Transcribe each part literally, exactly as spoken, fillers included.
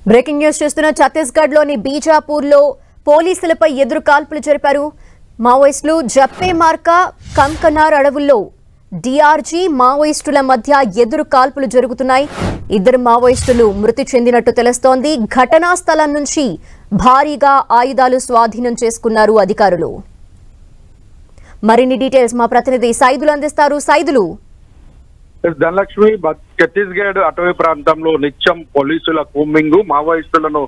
Breaking news చూస్తున్న ఛత్తీస్గఢ్ లోని బీజాపూర్ లో పోలీసులపై ఎదురు కాల్పులు జరిపారు మావోయిస్టులు. జప్పే మార్కా కంకనార్ అడవుల్లో డిఆర్జీ మావోయిస్టుల మధ్య ఎదురు కాల్పులు జరుగుతున్నాయి. ఇద్దరు మావోయిస్టులు మృతి చెందినట్టు తెలుస్తోంది. ఘటనా స్థలం నుంచి భారీగా ఆయుధాలు స్వాధీనం చేసుకున్నారు అధికారులు. మరిన్ని డీటెయిల్స్ మా ప్రతినిధి సైదులు అందిస్తారు. సైదులు ధనలక్ష్మి, ఛత్తీస్గఢ్ అటవీ ప్రాంతంలో నిత్యం పోలీసుల కూంబింగ్, మావోయిస్టులను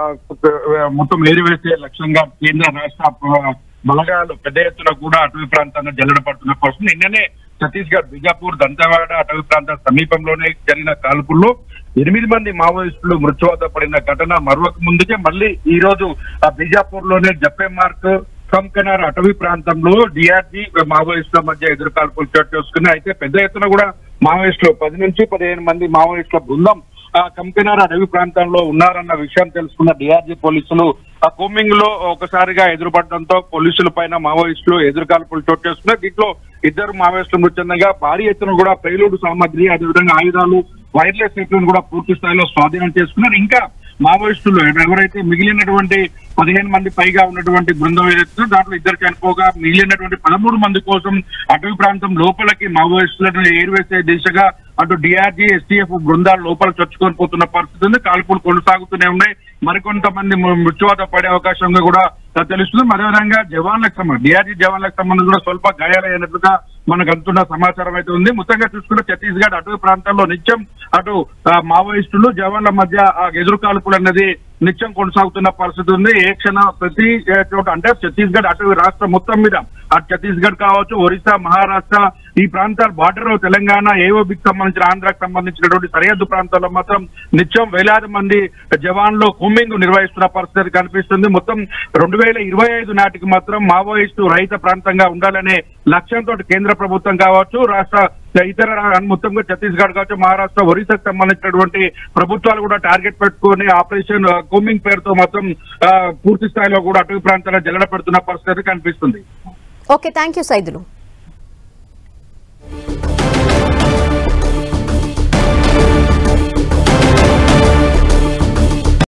మొత్తం ఏరివేసే లక్ష్యంగా కేంద్ర రాష్ట్ర బలగాలు పెద్ద ఎత్తున కూడా అటవీ ప్రాంతాన్ని జల్లెడపడుతున్న పరిస్థితి. నిన్ననే ఛత్తీస్గఢ్ బీజాపూర్ దంతెవాడ అటవీ ప్రాంత సమీపంలోనే జరిగిన కాల్పుల్లో ఎనిమిది మంది మావోయిస్టులు మృత్యువాత పడిన ఘటన మరొక ముందుకే మళ్ళీ ఈ రోజు బీజాపూర్ లోనే జప్పే మార్క్ కంకనార్ అటవీ ప్రాంతంలో డిఆర్జీ మావోయిస్టుల మధ్య ఎదురు కాల్పులు చోటు చేసుకున్నాయి. అయితే పెద్ద ఎత్తున కూడా మావోయిస్టులు పది నుంచి పదిహేను మంది మావోయిస్టుల బృందం ఆ కంకనార్ అటవీ ప్రాంతంలో ఉన్నారన్న విషయం తెలుసుకున్న డిఆర్జీ పోలీసులు ఆ కూంబింగ్ లో ఒకసారిగా ఎదురుపడడంతో పోలీసుల పైన మావోయిస్టులు ఎదురు కాల్పులు చోటు చేసుకున్నారు. దీంట్లో ఇద్దరు మావోయిస్టులు మృతి చెందగా భారీ ఎత్తున కూడా పేలుడు సామాగ్రి, అదేవిధంగా ఆయుధాలు, వైర్లెస్ సెట్లను కూడా పూర్తి స్థాయిలో స్వాధీనం చేసుకున్నారు. ఇంకా మావోయిస్టులు ఎవరైతే మిగిలినటువంటి పదిహేను మంది పైగా ఉన్నటువంటి బృందం ఏదైతే దాంట్లో ఇద్దరు చనిపోగా మిగిలినటువంటి పదమూడు మంది కోసం అటవీ ప్రాంతం లోపలికి మావోయిస్టులను ఏరివేసే దిశగా అటు డిఆర్జీ ఎస్టీఎఫ్ బృందాలు లోపల చొచ్చుకొని పోతున్న పరిస్థితి ఉంది. కాల్పులు కొనసాగుతూనే ఉన్నాయి. మరికొంతమంది మృత్యువాత పడే అవకాశంగా కూడా తెలుస్తుంది. అదేవిధంగా జవాన్లకు సంబంధించి డిఆర్జీ జవాన్లకు సంబంధించి కూడా స్వల్ప గాయాలైనట్లుగా మనకు అందుతున్న సమాచారం అయితే ఉంది. మొత్తంగా చూసుకుంటే ఛత్తీస్గఢ్ అటవీ ప్రాంతాల్లో నిత్యం అటు మావోయిస్టులు జవాన్ల మధ్య ఎదురు కాల్పులు అన్నది నిత్యం కొనసాగుతున్న పరిస్థితి ఉంది. ఏ క్షణ ప్రతి చోట అంటే ఛత్తీస్గఢ్ అటవీ రాష్ట్రం మొత్తం మీద అటు ఛత్తీస్గఢ్ కావచ్చు, ఒరిస్సా, మహారాష్ట్ర ఈ ప్రాంతాలు బార్డర్ తెలంగాణ, ఏఓబికి సంబంధించిన ఆంధ్రాకు సంబంధించినటువంటి సరిహద్దు ప్రాంతాల్లో మాత్రం నిత్యం వేలాది మంది జవాన్లు కూంబింగ్ నిర్వహిస్తున్న పరిస్థితి కనిపిస్తుంది. మొత్తం రెండు వేల ఇరవై ఐదు నాటికి మాత్రం మావోయిస్టు రహిత ప్రాంతంగా ఉండాలనే లక్ష్యంతో కేంద్ర ప్రభుత్వం కావచ్చు, రాష్ట్ర ఇతర మొత్తంగా ఛత్తీస్గఢ్ కావచ్చు, మహారాష్ట్ర, ఒరిస్సాకు సంబంధించినటువంటి ప్రభుత్వాలు కూడా టార్గెట్ పెట్టుకుని ఆపరేషన్ కూంబింగ్ పేరుతో మాత్రం పూర్తి స్థాయిలో కూడా అటవీ ప్రాంతాల్లో జల్లెడ పెడుతున్న పరిస్థితి కనిపిస్తుంది. Okay, thank you Saidulu.